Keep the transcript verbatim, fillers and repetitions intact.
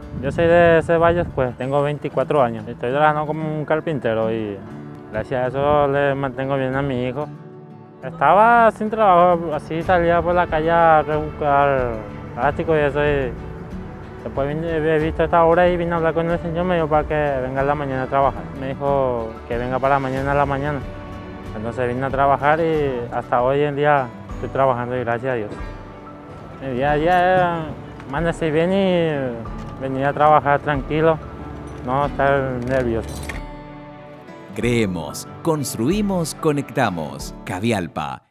Yo soy de Ceballos, pues tengo veinticuatro años. Estoy trabajando como un carpintero y gracias a eso le mantengo bien a mi hijo. Estaba sin trabajo, así salía por la calle a buscar plástico y eso. Y después vine- he visto esta hora y vine a hablar con el señor, me dijo para que venga en la mañana a trabajar. Me dijo que venga para mañana a la mañana. Entonces vine a trabajar y hasta hoy en día estoy trabajando y gracias a Dios. Mi día a día es amanecer bien y venir a trabajar tranquilo, no estar nervioso. Creemos, construimos, conectamos. Cavialpa.